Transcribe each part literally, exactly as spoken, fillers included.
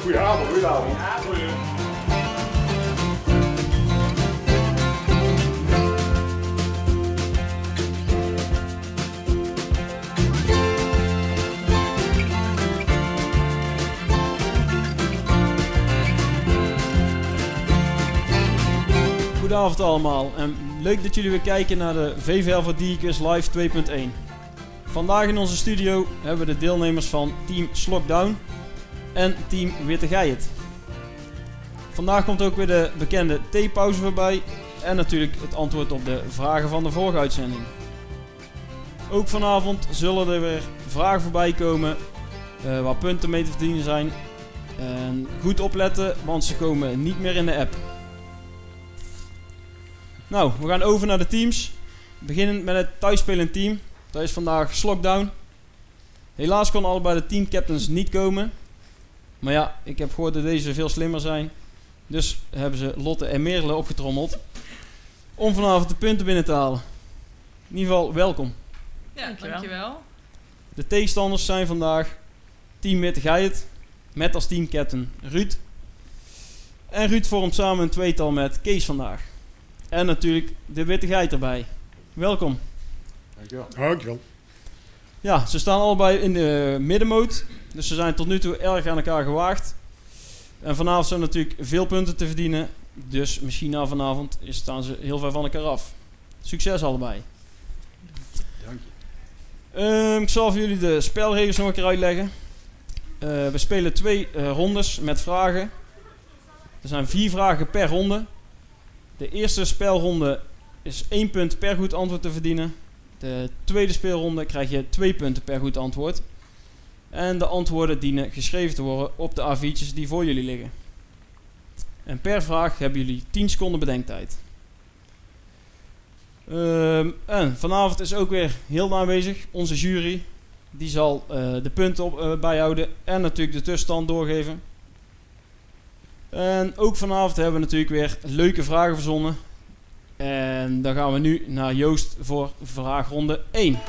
Goedenavond, goedenavond. Goedenavond allemaal en leuk dat jullie weer kijken naar de V V L voor Dierkes Live twee punt één. Vandaag in onze studio hebben we de deelnemers van Team Slockdown en Team Witte Geiert. Vandaag komt ook weer de bekende theepauze voorbij en natuurlijk het antwoord op de vragen van de vorige uitzending. Ook vanavond zullen er weer vragen voorbij komen uh, waar punten mee te verdienen zijn. En goed opletten, want ze komen niet meer in de app. Nou, we gaan over naar de teams. Beginnend met het thuisspelend team. Dat is vandaag Slockdown. Helaas kon allebei de teamcaptains niet komen. Maar ja, ik heb gehoord dat deze veel slimmer zijn. Dus hebben ze Lotte en Merle opgetrommeld. Om vanavond de punten binnen te halen. In ieder geval, welkom. Ja, dankjewel. dankjewel. De tegenstanders zijn vandaag Team Witte Geiert. Met als teamcaptain Ruud. En Ruud vormt samen een tweetal met Kees vandaag. En natuurlijk de Witte Geit erbij. Welkom. Dankjewel. Dankjewel. Ja, ze staan allebei in de middenmoot. Dus ze zijn tot nu toe erg aan elkaar gewaagd. En vanavond zijn natuurlijk veel punten te verdienen. Dus misschien na vanavond staan ze heel ver van elkaar af. Succes allebei. Dank je. Um, ik zal voor jullie de spelregels nog een keer uitleggen. Uh, we spelen twee uh, rondes met vragen. Er zijn vier vragen per ronde. De eerste spelronde is één punt per goed antwoord te verdienen. De tweede speelronde krijg je twee punten per goed antwoord. En de antwoorden dienen geschreven te worden op de A viertjes die voor jullie liggen. En per vraag hebben jullie tien seconden bedenktijd. Um, en vanavond is ook weer heel aanwezig onze jury. Die zal uh, de punten op, uh, bijhouden en natuurlijk de tussenstand doorgeven. En ook vanavond hebben we natuurlijk weer leuke vragen verzonnen. En dan gaan we nu naar Joost voor vraagronde één.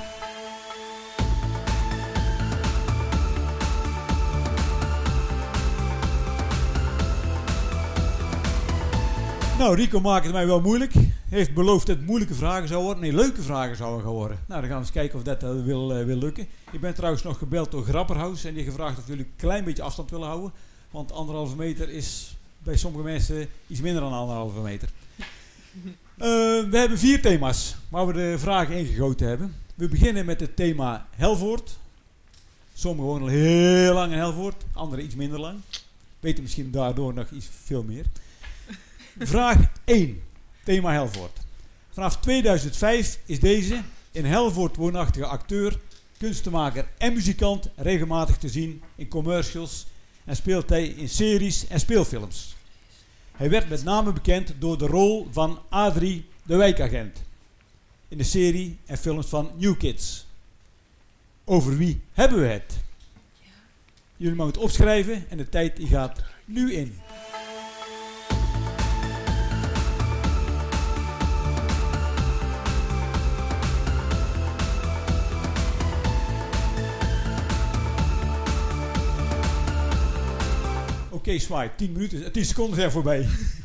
Nou, Rico maakt het mij wel moeilijk. Hij heeft beloofd dat het moeilijke vragen zou worden. Nee, leuke vragen zouden gaan worden. Nou, dan gaan we eens kijken of dat uh, wil, uh, wil lukken. Ik ben trouwens nog gebeld door Grapperhaus. En die gevraagd of jullie een klein beetje afstand willen houden. Want anderhalve meter is bij sommige mensen iets minder dan anderhalve meter. Uh, we hebben vier thema's waar we de vragen ingegoten hebben. We beginnen met het thema Helvoort. Sommigen wonen al heel lang in Helvoort, anderen iets minder lang. Weten misschien daardoor nog iets veel meer. Vraag één, thema Helvoort. Vanaf tweeduizend vijf is deze in Helvoort woonachtige acteur, kunstenmaker en muzikant regelmatig te zien in commercials en speelt hij in series en speelfilms. Hij werd met name bekend door de rol van Adrie, de wijkagent, in de serie en films van New Kids. Over wie hebben we het? Jullie mogen het opschrijven en de tijd die gaat nu in. Oké, okay, zwaai. tien minuten, tien seconden zijn voorbij.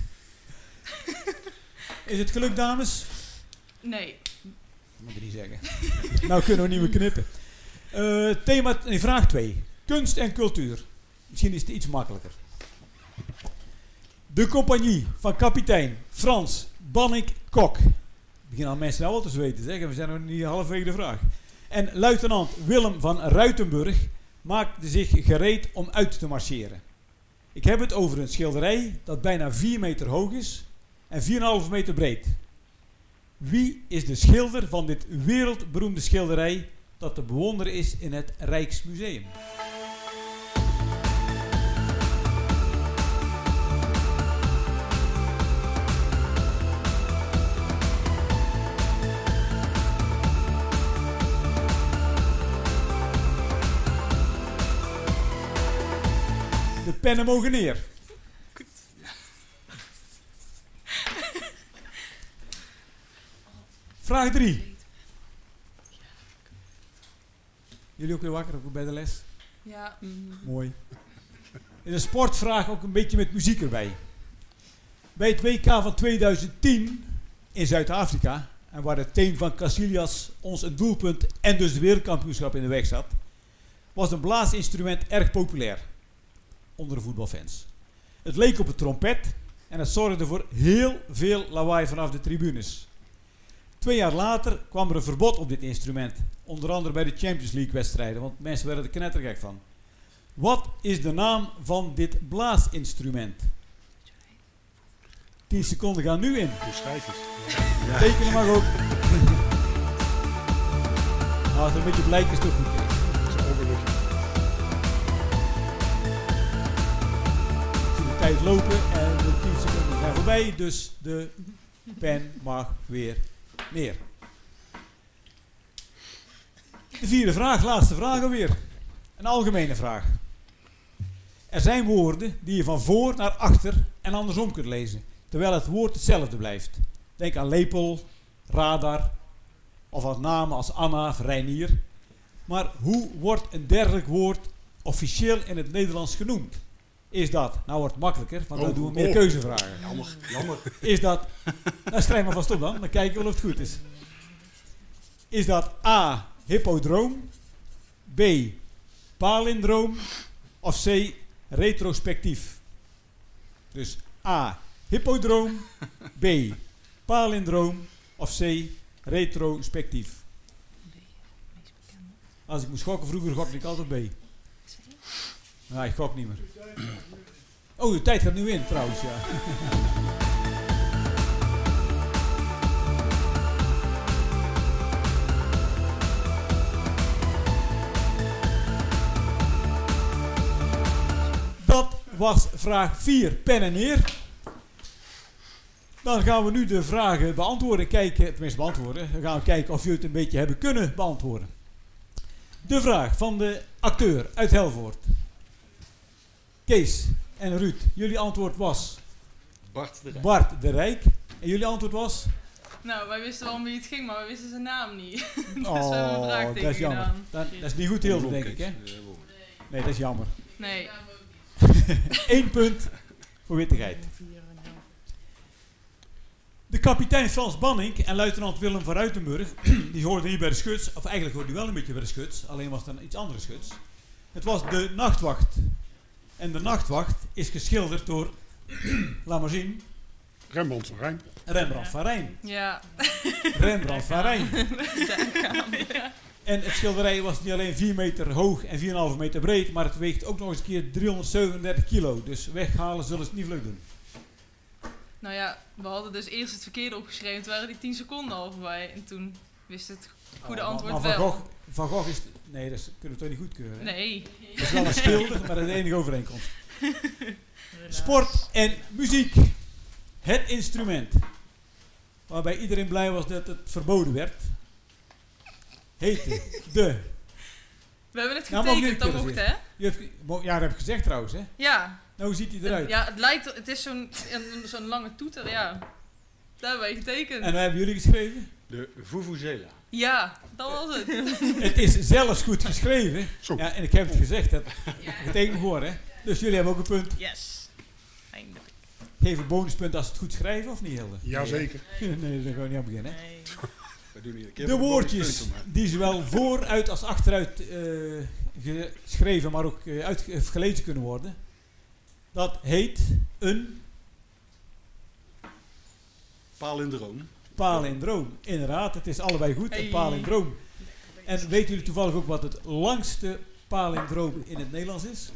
Is het gelukt, dames? Nee. Dat moet je niet zeggen. Nou kunnen we niet meer knippen. Uh, thema, nee, vraag twee. Kunst en cultuur. Misschien is het iets makkelijker. De compagnie van kapitein Frans Bannik Kok. Beginnen al mensen nou wel te zweten, zeggen. We zijn nog niet halverwege de vraag. En luitenant Willem van Ruitenburg maakte zich gereed om uit te marcheren. Ik heb het over een schilderij dat bijna vier meter hoog is en vier komma vijf meter breed. Wie is de schilder van dit wereldberoemde schilderij dat te bewonderen is in het Rijksmuseum? De pennen mogen neer. Vraag drie. Jullie ook weer wakker ook bij de les? Ja. Mm. Mooi. is een sportvraag, ook een beetje met muziek erbij. Bij het W K van tweeduizend tien in Zuid-Afrika, en waar het team van Casillas ons een doelpunt en dus de wereldkampioenschap in de weg zat, was een blaasinstrument erg populair onder de voetbalfans. Het leek op een trompet en het zorgde voor heel veel lawaai vanaf de tribunes. Twee jaar later kwam er een verbod op dit instrument, onder andere bij de Champions League wedstrijden, want mensen werden er knettergek van. Wat is de naam van dit blaasinstrument? tien seconden gaan nu in. De schrijvers. Ja. Tekenen mag ook. Nou, als het een beetje blijk is, toch goed. Dat is ongelukkig. Ik zie de tijd lopen en de tien seconden zijn voorbij, dus de pen mag weer neer. De vierde vraag, laatste vraag alweer. Een algemene vraag. Er zijn woorden die je van voor naar achter en andersom kunt lezen, terwijl het woord hetzelfde blijft. Denk aan lepel, radar of aan namen als Anna of Reinier. Maar hoe wordt een dergelijk woord officieel in het Nederlands genoemd? Is dat, nou wordt het makkelijker, want dan oh, doen we meer oh. keuzevragen. Jammer, jammer. Is dat, nou schrijf maar vast op dan, dan kijken we wel of het goed is. Is dat A, hippodroom, B, palindroom of C, retrospectief? Dus A, hippodroom, B, palindroom of C, retrospectief? Als ik moest gokken, vroeger gokte ik altijd B. Nou, ik gok niet meer. Oh, de tijd gaat nu in trouwens, ja. Dat was vraag vier, pen en neer. Dan gaan we nu de vragen beantwoorden, kijken, tenminste beantwoorden. Dan gaan we kijken of jullie het een beetje hebben kunnen beantwoorden. De vraag van de acteur uit Helvoort. Kees en Ruud, jullie antwoord was? Bart de Rijk. Bart de Rijk. En jullie antwoord was? Nou, wij wisten wel om wie het ging, maar we wisten zijn naam niet. Dus Oh, we hebben een dat vraagteken is jammer. gedaan. Dat, dat is niet goed heel, denk ik, hè? Nee, dat is jammer. Nee. Eén punt voor wittigheid. De kapitein Frans Banning en luitenant Willem van Ruitenburg, die hoorden hier bij de schuts, of eigenlijk hoorde die wel een beetje bij de schuts, alleen was het een iets andere schuts. Het was de nachtwacht. En de nachtwacht is geschilderd door, laat maar zien, Rembrandt van Rijn. Rembrandt van Rijn. Ja. Rembrandt van Rijn. Daar gaan we. Ja. En het schilderij was niet alleen vier meter hoog en vier komma vijf meter breed, maar het weegt ook nog eens een keer driehonderdzevenendertig kilo. Dus weghalen zullen ze het niet vlug doen. Nou ja, we hadden dus eerst het verkeerde opgeschreven. Toen waren die tien seconden al voorbij. En toen wist het goede Oh, antwoord maar, maar wel. Van Gogh, Van Gogh is... Nee, dat is- kunnen we toch niet goedkeuren. Hè? Nee. Dat is wel een schilder, maar dat is de enige overeenkomst. Sport en muziek. Het instrument. Waarbij iedereen blij was dat het verboden werd. Heette de... We hebben het Nou, mogen getekend, jullie dat mocht kunnen hè? Je hebt, ge- mo- ja, dat heb ik gezegd trouwens. Hè? Ja. Nou, hoe ziet hij eruit? Ja, het lijkt, het is zo'n een- zo'n lange toeter, ja. Daar hebben wij getekend. En wat hebben jullie geschreven? De Vuvuzela. Ja, dat was het. Het is zelfs goed geschreven. Zo. Ja, en ik heb het gezegd. Dat het één gehoord, hè? Dus jullie hebben ook een punt. Yes. Eindelijk. Geef een bonuspunt als ze het goed schrijven, of niet, Hilde? Jazeker. Nee, nee, daar gaan we niet aan beginnen. Nee. We doen hier een keer De een woordjes bonus punten, die zowel vooruit als achteruit eh, geschreven, maar ook uh, uitgelezen kunnen worden. Dat heet een maar palindroom. palindroom. Inderdaad, het is allebei goed, een Hey. palindroom. En weten jullie toevallig ook wat het langste palindroom in het Nederlands is?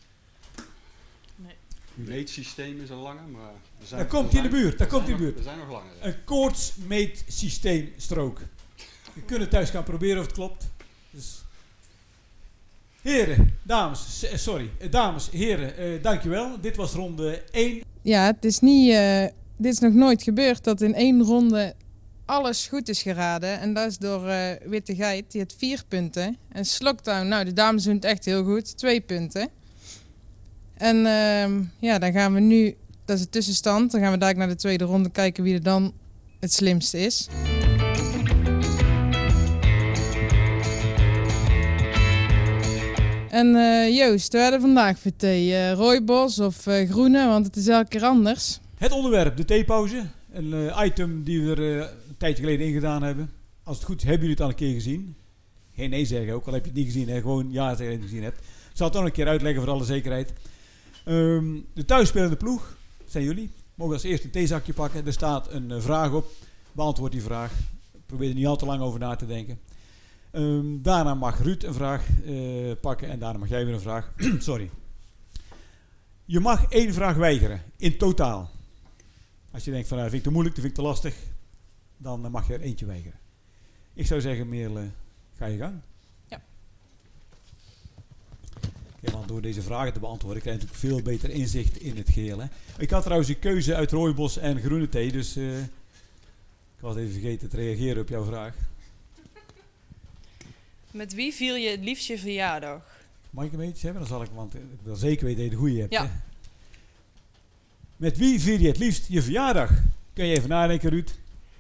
Meetsysteem is een lange, maar... Er zijn, Daar komt er hij in de zijn- buurt, daar er komt hij zijn in de nog- buurt. Er zijn nog langere. Een koortsmeetsysteemstrook. Je kunt het thuis gaan proberen of het klopt. Dus. Heren, dames, s- eh, sorry, eh, dames, heren, eh, dankjewel. Dit was ronde één. Ja, het is niet, eh, dit is nog nooit gebeurd dat in één ronde alles goed is geraden. En dat is door eh Witte Geit, die had vier punten. En Slockdown, nou de dames doen het echt heel goed, twee punten. En ehm, ja, dan gaan we nu, dat is de tussenstand, dan gaan we dadelijk naar de tweede ronde kijken wie er dan het slimste is. En En uh, Joost, we hadden vandaag voor thee uh, rooibos of uh, groene, want het is elke keer anders. Het onderwerp, de theepauze. Een uh, item die we er uh, een tijdje geleden ingedaan hebben. Als het goed is, hebben jullie het al een keer gezien. Geen nee zeggen ook, al heb je het niet gezien. Hè? Gewoon ja zeggen dat je het gezien hebt. Ik zal het nog een keer uitleggen voor alle zekerheid. Um, de thuisspelende ploeg, zijn jullie. Mogen als eerste een theezakje pakken. Er staat een uh, vraag op. Beantwoord die vraag. Probeer er niet al te lang over na te denken. Um, daarna mag Ruud een vraag uh, pakken. En daarna mag jij weer een vraag. Sorry. Je mag één vraag weigeren. In totaal. Als je denkt van, nou, dat vind ik te moeilijk, dat vind ik te lastig. Dan uh, mag je er eentje weigeren. Ik zou zeggen, Merel, uh, ga je gang. Ja. Okay, want door deze vragen te beantwoorden krijg je natuurlijk veel beter inzicht in het geheel. Hè. Ik had trouwens een keuze uit rooibos en groene thee, dus uh, ik was even vergeten te reageren op jouw vraag. Met wie vier je het liefst je verjaardag? Mag ik hem iets hebben? Dan zal ik, want ik wil zeker weten dat je de goede hebt. Ja. Hè. Met wie vier je het liefst je verjaardag? Kun je even nadenken, Ruud?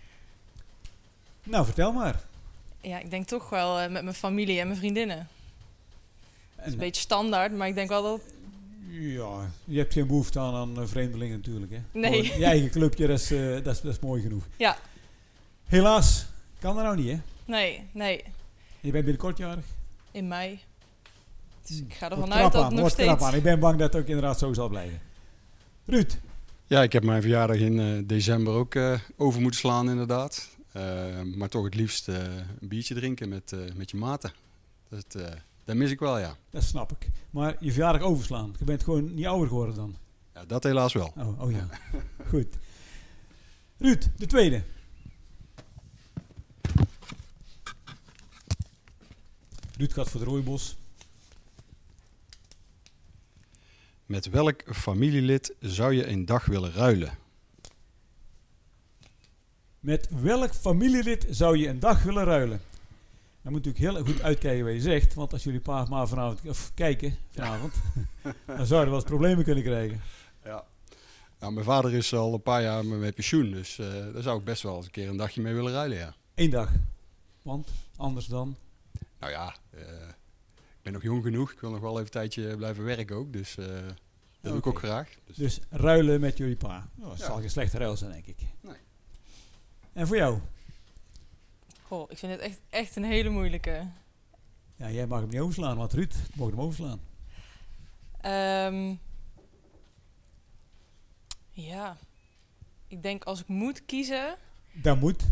Nou, vertel maar. Ja, ik denk toch wel uh, met mijn familie en mijn vriendinnen. Dat is En, een beetje standaard, maar ik denk wel dat... ja, je hebt geen behoefte aan, aan uh, vreemdelingen natuurlijk. Hè? Nee. Gewoon je eigen clubje, dat is, uh, dat, is, dat is mooi genoeg. Ja. Helaas, kan dat nou niet, hè? Nee, nee. Je bent binnenkort jarig. In mei. Dus ik ga Wordt ervan uit dat krap het aan, nog wordt krap steeds... aan. Ik ben bang dat het ook inderdaad zo zal blijven. Ruud, Ja, ik heb mijn verjaardag in uh, december ook uh, over moeten slaan inderdaad. Uh, maar toch het liefst uh, een biertje drinken met, uh, met je maten. Dat, uh, dat mis ik wel, ja. dat snap ik. Maar je verjaardag overslaan. Je bent gewoon niet ouder geworden dan. Ja, dat helaas wel. Oh, oh ja. Goed. Ruud, de tweede. Ruud gaat voor de rooibos. Met welk familielid zou je een dag willen ruilen? Met welk familielid zou je een dag willen ruilen? Dan moet je natuurlijk heel goed uitkijken wat je zegt. Want als jullie pa maar vanavond of kijken vanavond, dan zouden we wel eens problemen kunnen krijgen. Ja. Nou, mijn vader is al een paar jaar met pensioen. Dus uh, daar zou ik best wel eens een keer een dagje mee willen ruilen, ja. Eén dag. Want anders dan. Nou ja, uh, ik ben nog jong genoeg. Ik wil nog wel even een tijdje blijven werken ook. Dus uh, dat okay. doe ik ook graag. Dus, dus ruilen met jullie pa. Oh, dat ja. zal geen slechte ruil zijn, denk ik. Nee. En voor jou? Goh, ik vind het echt, echt een hele moeilijke. Ja, jij mag hem niet overslaan, want Ruud mag hem overslaan. Um, ja, ik denk als ik moet kiezen... Dat moet.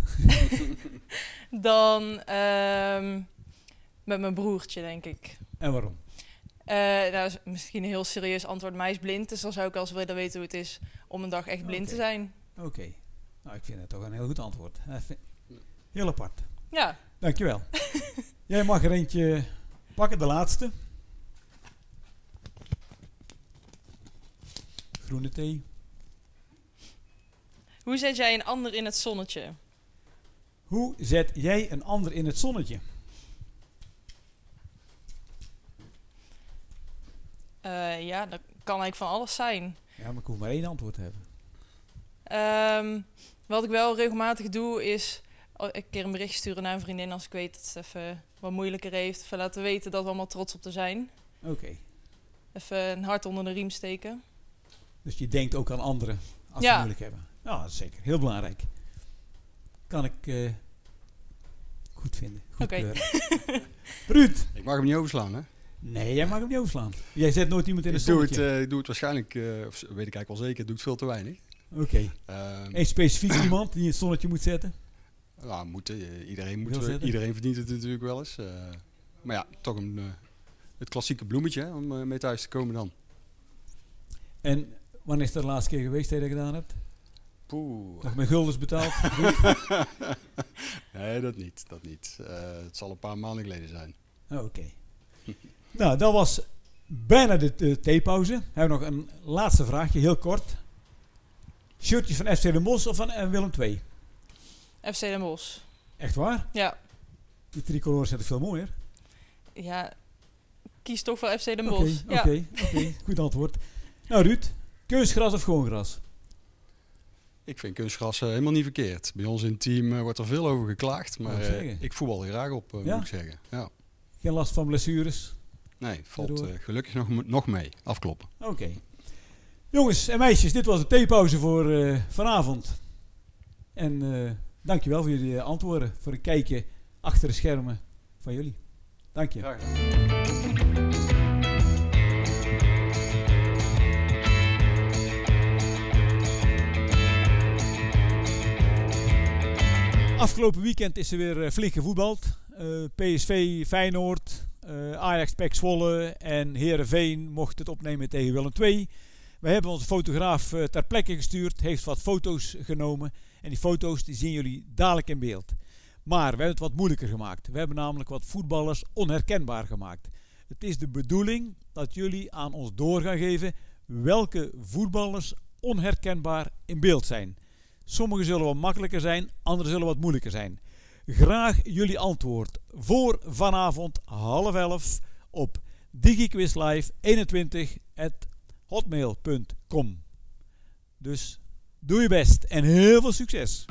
dan um, met mijn broertje, denk ik. En waarom? Uh, nou, dat is misschien een heel serieus antwoord. Mij is blind, dus dan zou ik als willen weten hoe het is om een dag echt blind okay. te zijn. Oké. Okay. Nou, ik vind het toch een heel goed antwoord. Heel apart. Ja. Dankjewel. Jij mag er eentje pakken, de laatste. Groene thee. Hoe zet jij een ander in het zonnetje? Hoe zet jij een ander in het zonnetje? Uh, ja, dat kan eigenlijk van alles zijn. Ja, maar ik hoef maar één antwoord te hebben. Um, wat ik wel regelmatig doe is een keer een bericht sturen naar een vriendin als ik weet dat ze even wat moeilijker heeft. Even laten weten dat we allemaal trots op te zijn. Oké. Okay. Even een hart onder de riem steken. Dus je denkt ook aan anderen als ja. ze moeilijk hebben. Ja, dat is zeker. Heel belangrijk. Kan ik uh, goed vinden. Goed Oké. Okay. Ruud. Ik mag hem niet overslaan, hè? Nee, jij mag hem niet overslaan. Jij zet nooit iemand in het ik doe zonnetje. het, uh, ik doe het waarschijnlijk, uh, of weet ik eigenlijk wel zeker, doe het veel te weinig. Oké. Okay. Um, Eén specifiek iemand die in het zonnetje moet zetten? Nou, moet, uh, iedereen, moet, uh, iedereen verdient het natuurlijk wel eens. Uh, maar ja, toch een, uh, het klassieke bloemetje hè, om uh, mee thuis te komen dan. En wanneer is dat de laatste keer geweest dat je dat gedaan hebt? Poeh. Nog met guldens betaald? Nee, dat niet. Dat niet. Uh, het zal een paar maanden geleden zijn. Oh, Oké. Okay. Nou, dat was bijna de, de theepauze. We hebben nog een laatste vraagje, heel kort. Shirtjes van F C Den Bosch of van uh, Willem twee? F C Den Bosch. Echt waar? Ja. Die tricolores zijn veel mooier. Ja, kies toch voor F C Den Oké, Bosch. oké, okay, ja. okay, goed antwoord. Nou Ruud, kunstgras of gewoon gras? Ik vind kunstgras uh, helemaal niet verkeerd. Bij ons in het team uh, wordt er veel over geklaagd, maar uh, ik voetbal er graag op, uh, ja? moet ik zeggen. Ja. Geen last van blessures? Nee, valt Daardoor? uh, gelukkig nog, nog mee. Afkloppen. Oké. Okay. Jongens en meisjes, dit was de theepauze voor uh, vanavond. En uh, dankjewel voor jullie antwoorden. Voor een kijkje achter de schermen van jullie. Dank je. Graag. Afgelopen weekend is er weer uh, flink gevoetbald. Uh, P S V, Feyenoord, uh, Ajax, P E C Zwolle en Heerenveen mocht het opnemen tegen Willem twee. We hebben onze fotograaf uh, ter plekke gestuurd, heeft wat foto's genomen. En die foto's die zien jullie dadelijk in beeld. Maar we hebben het wat moeilijker gemaakt. We hebben namelijk wat voetballers onherkenbaar gemaakt. Het is de bedoeling dat jullie aan ons door gaan geven welke voetballers onherkenbaar in beeld zijn. Sommige zullen wat makkelijker zijn, andere zullen wat moeilijker zijn. Graag jullie antwoord voor vanavond half elf op digiquizlive eenentwintig at hotmail punt com. Dus doe je best en heel veel succes!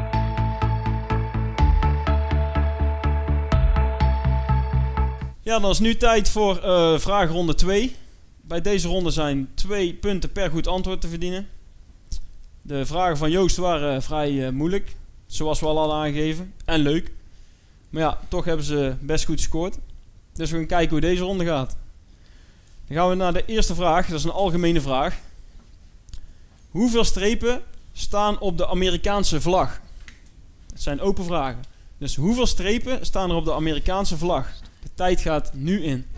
Ja, dan is nu tijd voor uh, vraagronde twee. Bij deze ronde zijn twee punten per goed antwoord te verdienen. De vragen van Joost waren vrij uh, moeilijk, zoals we al hadden aangegeven, en leuk. Maar ja, toch hebben ze best goed gescoord. Dus we gaan kijken hoe deze ronde gaat. Dan gaan we naar de eerste vraag, dat is een algemene vraag. Hoeveel strepen staan op de Amerikaanse vlag? Het zijn open vragen. Dus hoeveel strepen staan er op de Amerikaanse vlag? De tijd gaat nu in.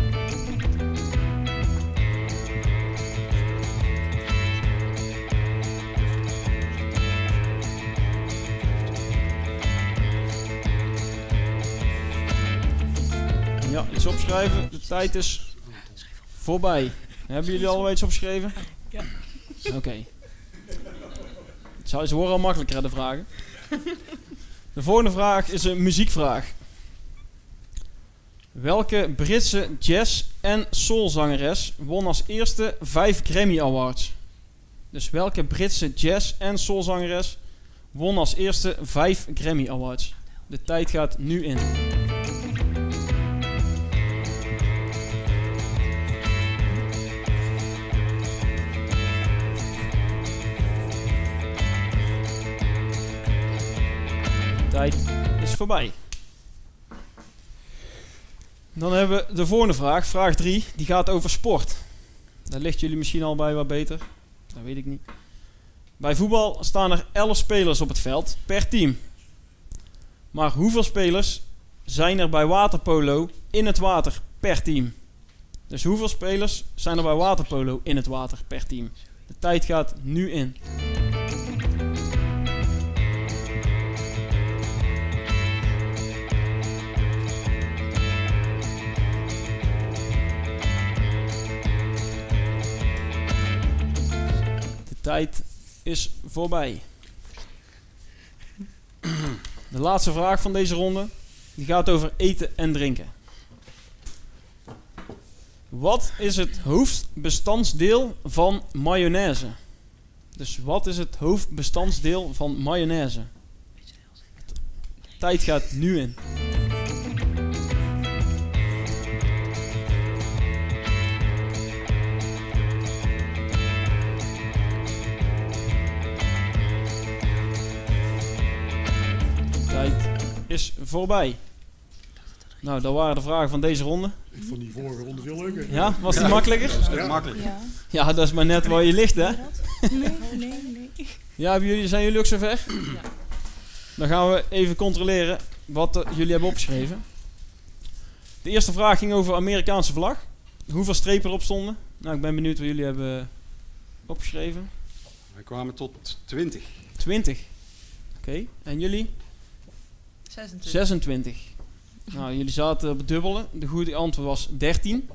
Ja, iets opschrijven. De tijd is voorbij. Hebben jullie al iets opgeschreven? Ja. Oké. Okay. Ze worden al makkelijker, de vragen. De volgende vraag is een muziekvraag. Welke Britse jazz- en soulzangeres won als eerste vijf Grammy Awards? Dus welke Britse jazz- en soulzangeres won als eerste vijf Grammy Awards? De tijd gaat nu in. De tijd is voorbij. Dan hebben we de volgende vraag, vraag drie, die gaat over sport. Daar ligt jullie misschien al bij wat beter, dat weet ik niet. Bij voetbal staan er elf spelers op het veld per team. Maar hoeveel spelers zijn er bij waterpolo in het water per team? Dus hoeveel spelers zijn er bij waterpolo in het water per team? De tijd gaat nu in. De tijd is voorbij. De laatste vraag van deze ronde, die gaat over eten en drinken. Wat is het hoofdbestandsdeel van mayonaise? Dus wat is het hoofdbestandsdeel van mayonaise? De tijd gaat nu in. Tijd is voorbij. Nou, dat waren de vragen van deze ronde. Ik vond die vorige ronde veel leuker. Ja, was die makkelijker? Ja. Makkelijk. Ja. Ja, dat is maar net waar je ligt, hè? Nee, nee, nee. Ja, hebben jullie, zijn jullie ook zover? Ja. Dan gaan we even controleren wat uh, jullie hebben opgeschreven. De eerste vraag ging over Amerikaanse vlag. Hoeveel strepen erop stonden? Nou, ik ben benieuwd wat jullie hebben opgeschreven. We kwamen tot twintig. twintig. Oké, okay. En jullie? zesentwintig. zesentwintig. Nou, jullie zaten op het dubbele. De goede antwoord was dertien.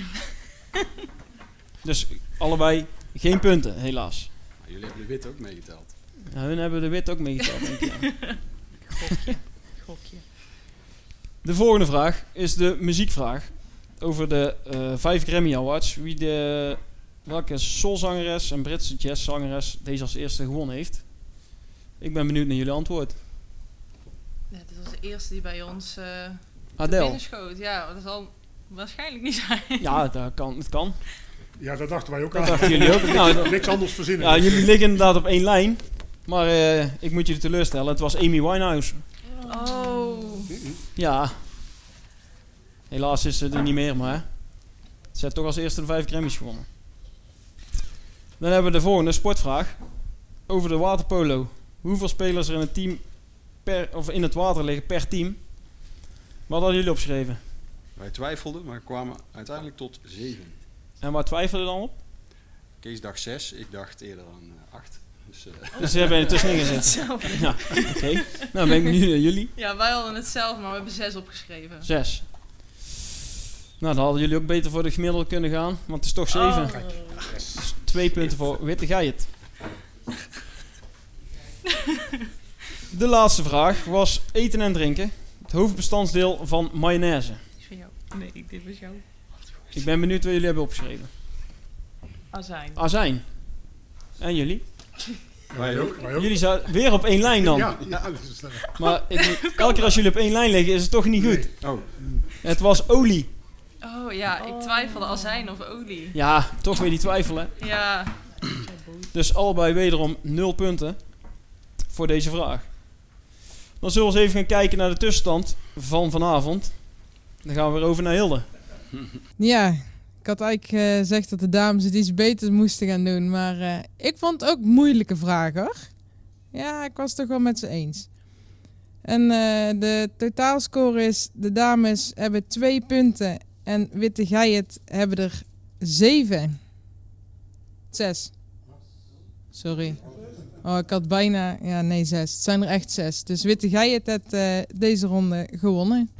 Dus allebei geen punten, helaas. Maar jullie hebben de wit ook meegeteld. Ja, hun hebben de wit ook meegeteld, denk ik. Ja. Gokje. Gokje. De volgende vraag is de muziekvraag. Over de uh, vijf Grammy Awards. Wie de, welke soulzangeres en Britse jazzzangeres deze als eerste gewonnen heeft. Ik ben benieuwd naar jullie antwoord. Ja, dit was de eerste die bij ons uh, Adele. binnenschoot. Ja, dat is al waarschijnlijk niet zijn. Ja, dat kan, het kan. Ja, dat dachten wij ook Dat aan. dachten jullie ook. Nou, dat- Niks anders verzinnen. ja, jullie liggen inderdaad op één lijn. Maar uh, ik moet jullie teleurstellen. Het was Amy Winehouse. Oh. Ja. Helaas is ze er niet meer, maar... Ze heeft toch als eerste de vijf Grammys gewonnen. Dan hebben we de volgende sportvraag. Over de waterpolo. Hoeveel spelers er in het team per, of in het water liggen per team? Wat hadden jullie opgeschreven? Wij twijfelden, maar kwamen uiteindelijk tot zeven. En waar twijfelden dan op? Kees dacht zes, ik dacht eerder aan uh, acht. Dus, uh, Dus ze hebben er tussenin gezet. Hetzelfde. Ja, oké. Okay. Nou ben ik benieuwd naar jullie. Ja, wij hadden hetzelfde, maar we hebben zes opgeschreven. Zes. Nou, dan hadden jullie ook beter voor de gemiddelde kunnen gaan, want het is toch zeven. Oh. Dus twee punten voor Witte Geit. De laatste vraag was eten en drinken. Het hoofdbestandsdeel van mayonaise. Is van jou. Nee, dit was jou. Ik ben benieuwd wat jullie hebben opgeschreven. Azijn. Azijn. En jullie? Wij ook. Wij ook. Jullie zaten weer op één lijn dan. Ja, ja, dat is, uh, Maar ik, elke keer als jullie op één lijn liggen is het toch niet goed. oh, Het was olie. Oh ja, ik twijfelde azijn of olie. Ja, toch weer die twijfelen. Ja. Dus allebei wederom nul punten voor deze vraag. Dan zullen we eens even gaan kijken naar de tussenstand van vanavond. Dan gaan we weer over naar Hilde. Ja, ik had eigenlijk uh, gezegd dat de dames het iets beter moesten gaan doen. Maar uh, ik vond het ook moeilijke vragen hoor. Ja, ik was het toch wel met ze eens. En uh, de totaalscore is, de dames hebben twee punten en Witte Geit hebben er zeven. Zes. Sorry. Oh, ik had bijna, ja nee zes. Het zijn er echt zes. Dus Witte Geit heeft uh, deze ronde gewonnen.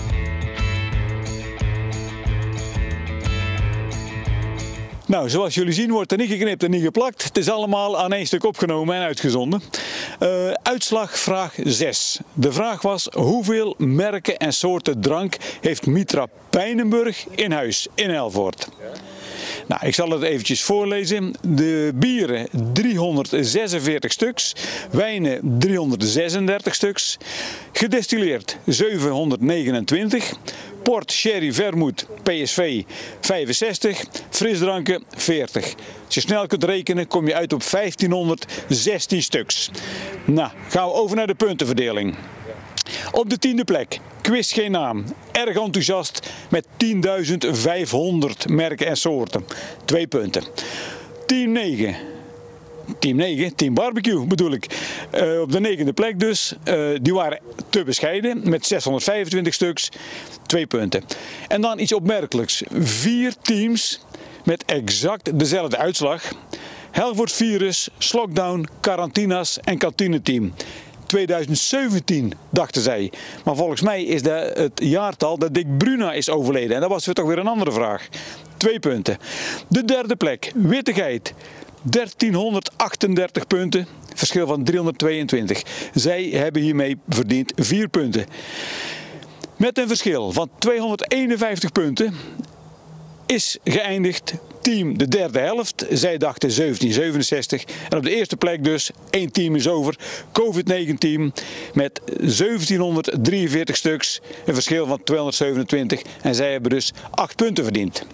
Nou, zoals jullie zien wordt er niet geknipt en niet geplakt. Het is allemaal aan één stuk opgenomen en uitgezonden. Uh, uitslag vraag zes. De vraag was: hoeveel merken en soorten drank heeft Mitra Pijnenburg in huis in Elvoort? Nou, ik zal het eventjes voorlezen. De bieren driehonderdzesenveertig stuks, wijnen driehonderdzesendertig stuks, gedestilleerd zevenhonderdnegenentwintig, port, sherry, vermouth, P S V vijfenzestig, frisdranken veertig. Als je snel kunt rekenen kom je uit op vijftienhonderdzestien stuks. Nou, gaan we over naar de puntenverdeling. Op de tiende plek, Quiz Geen Naam. Erg enthousiast met tienduizend vijfhonderd merken en soorten. Twee punten. Team negen. Team negen, Team Barbecue bedoel ik. Uh, op de negende plek dus. Uh, die waren te bescheiden met zeshonderdvijfentwintig stuks. Twee punten. En dan iets opmerkelijks. Vier teams met exact dezelfde uitslag. Helvoort Virus, Slockdown, Quarantinas en Kantineteam. tweeduizend zeventien dachten zij. Maar volgens mij is dat het jaartal dat Dick Bruna is overleden. En dat was weer toch weer een andere vraag. Twee punten. De derde plek, Witte Geit. dertienhonderdachtendertig punten. Verschil van driehonderdtweeëntwintig. Zij hebben hiermee verdiend vier punten. Met een verschil van tweehonderdeenenvijftig punten is geëindigd team de derde helft. Zij dachten zeventien zevenenzestig. En op de eerste plek dus, één team is over. COVID negentien met zeventienhonderddrieënveertig stuks. Een verschil van tweehonderdzevenentwintig. En zij hebben dus acht punten verdiend.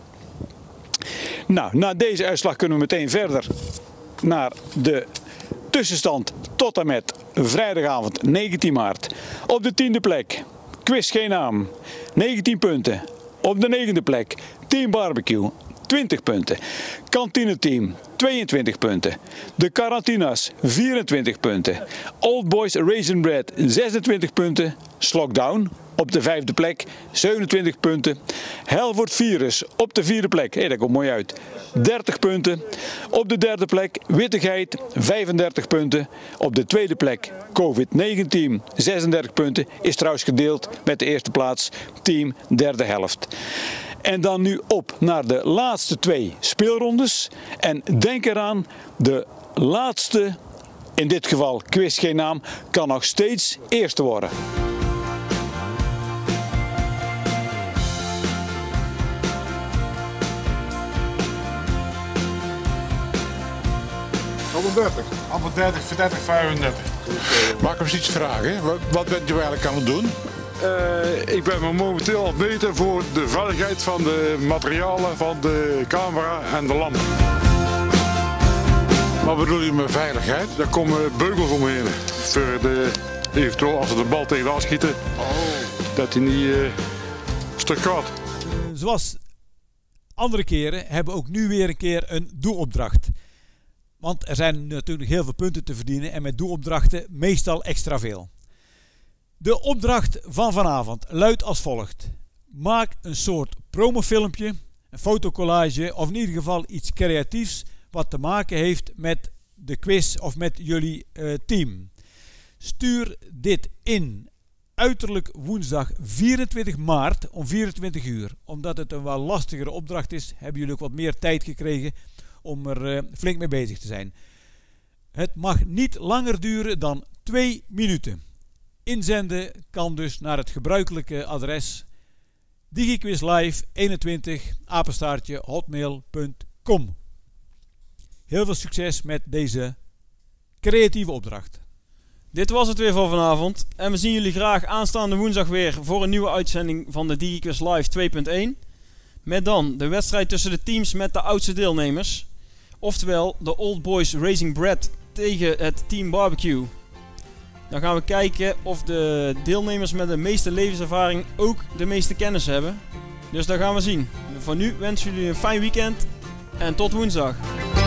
Nou, na deze uitslag kunnen we meteen verder naar de tussenstand tot en met vrijdagavond negentien maart. Op de tiende plek, Quiz Geen Naam, negentien punten. Op de negende plek, Team Barbecue, twintig punten. Kantineteam, tweeëntwintig punten. De Quarantinas, vierentwintig punten. Old Boys Raisin Bread, zesentwintig punten. Slockdown, op de vijfde plek, zevenentwintig punten. Helvoort Virus, op de vierde plek, hey, dat komt mooi uit, dertig punten. Op de derde plek, Witte Geit, vijfendertig punten. Op de tweede plek, COVID negentien, zesendertig punten. Is trouwens gedeeld met de eerste plaats, team derde helft. En dan nu op naar de laatste twee speelrondes. En denk eraan, de laatste, in dit geval Quiz Geen Naam, kan nog steeds eerste worden. honderddertig. honderddertig, veertig, vijfendertig. Mag ik eens iets vragen? Wat, wat bent u eigenlijk aan het doen? Uh, ik ben me momenteel aan het meten voor de veiligheid van de materialen van de camera en de lamp. Wat bedoel je met veiligheid? Daar komen beugels omheen. Voor de, eventueel als ze de bal tegenaan schieten, oh. dat hij niet uh, stuk gaat. Uh, zoals andere keren hebben we ook nu weer een keer een doelopdracht. Want er zijn natuurlijk heel veel punten te verdienen en met doelopdrachten meestal extra veel. De opdracht van vanavond luidt als volgt. Maak een soort promofilmpje, een fotocollage of in ieder geval iets creatiefs wat te maken heeft met de quiz of met jullie uh, team. Stuur dit in uiterlijk woensdag vierentwintig maart om vierentwintig uur. Omdat het een wel lastigere opdracht is, hebben jullie ook wat meer tijd gekregen om er uh, flink mee bezig te zijn. Het mag niet langer duren dan twee minuten. Inzenden kan dus naar het gebruikelijke adres digiquizlive eenentwintig apenstaartje hotmail punt com. Heel veel succes met deze creatieve opdracht. Dit was het weer voor vanavond en we zien jullie graag aanstaande woensdag weer voor een nieuwe uitzending van de DigiQuiz Live twee punt één. Met dan de wedstrijd tussen de teams met de oudste deelnemers. Oftewel de Old Boys Racing Bread tegen het Team Barbecue. Dan gaan we kijken of de deelnemers met de meeste levenservaring ook de meeste kennis hebben. Dus dat gaan we zien. Voor nu wensen jullie een fijn weekend en tot woensdag.